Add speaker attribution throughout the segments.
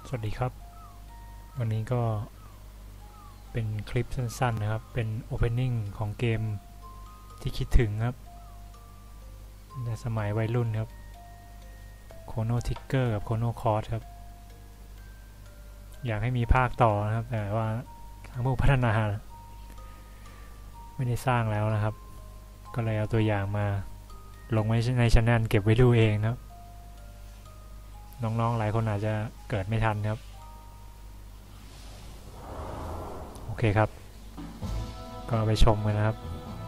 Speaker 1: สวัสดีครับวันนี้ก็เป็นคลิปสั้นๆนะครับเป็น Opening ของเกมที่คิดถึงครับในสมัยวัยรุ่นครับ Chrono Trigger กับ Chrono Cross ครับอยากให้มีภาคต่อนะครับแต่ว่าทางผู้พัฒนาไม่ได้สร้างแล้วนะครับก็เลยเอาตัวอย่างมาลงไว้ในช่องเก็บไว้ดูเองนะครับน้องๆหลายคนอาจจะเกิดไม่ทันครับโอเคครับก็ไปชมกันนะครับ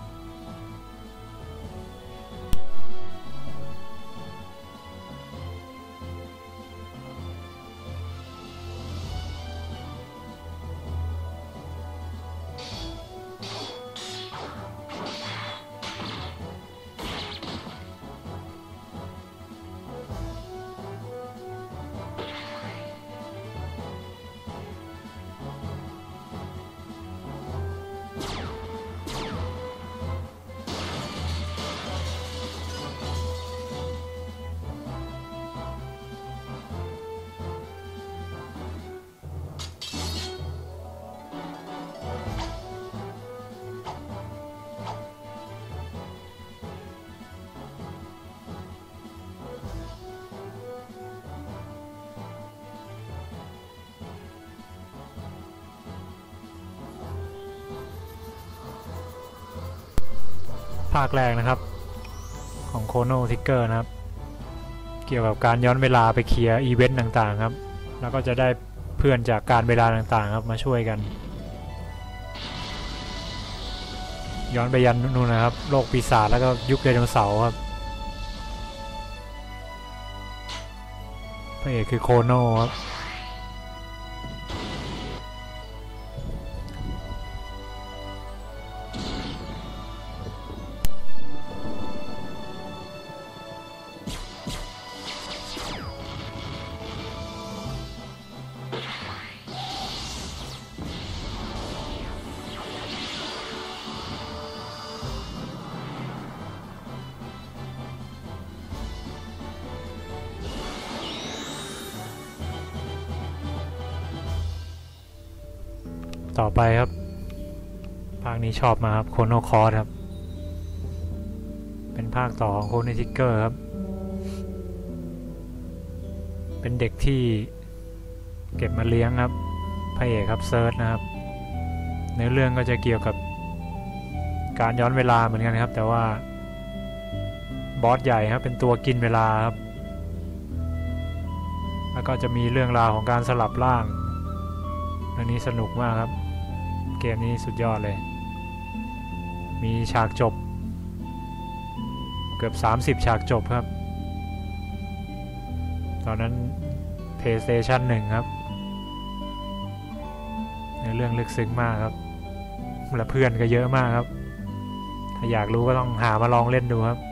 Speaker 1: ภาคแรกนะครับของ Chrono Trigger นะครับเกี่ยวกับการย้อนเวลาไปเคลียร์อีเวนต์ต่างๆครับแล้วก็จะได้เพื่อนจากการเวลาต่างๆครับมาช่วยกันย้อนไปยันนู่นนะครับโลกปีศาจแล้วก็ยุคไดโนเสาร์ครับพระเอกคือโคโน่ครับต่อไปครับภาคนี้ชอบมาครับโคโนคอร์สครับเป็นภาคต่อของโคโนทิกเกอร์ครับเป็นเด็กที่เก็บมาเลี้ยงครับพระเอกครับเซิร์ชนะครับเนื้อเรื่องก็จะเกี่ยวกับการย้อนเวลาเหมือนกันครับแต่ว่าบอสใหญ่ครับเป็นตัวกินเวลาครับแล้วก็จะมีเรื่องราวของการสลับร่างเรื่องนี้สนุกมากครับเกมนี้สุดยอดเลยมีฉากจบเกือบ30ฉากจบครับตอนนั้น PlayStation 1ครับในเรื่องลึกซึ้งมากครับและเพื่อนก็เยอะมากครับถ้าอยากรู้ก็ต้องหามาลองเล่นดูครับ